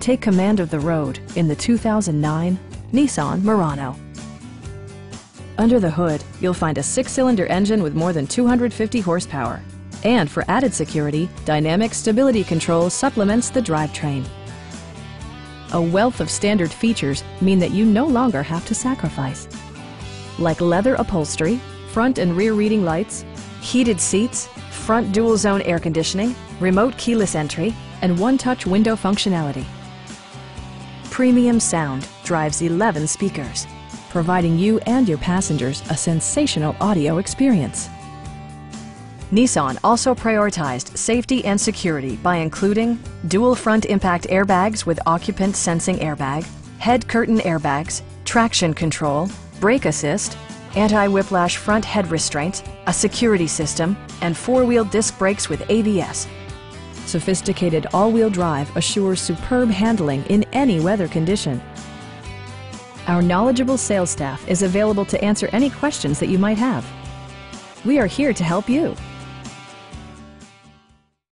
Take command of the road in the 2009 Nissan Murano. Under the hood, you'll find a 6-cylinder engine with more than 250 horsepower. And for added security, Dynamic Stability Control supplements the drivetrain. A wealth of standard features mean that you no longer have to sacrifice, like leather upholstery, front and rear reading lights, heated seats, front dual-zone air conditioning, remote keyless entry, and one-touch window functionality. Premium sound drives 11 speakers, providing you and your passengers a sensational audio experience. Nissan also prioritized safety and security by including dual front impact airbags with occupant sensing airbag, head curtain airbags, traction control, brake assist, anti-whiplash front head restraints, a security system, and 4-wheel disc brakes with ABS. Sophisticated all-wheel drive assures superb handling in any weather condition. Our knowledgeable sales staff is available to answer any questions that you might have. We are here to help you.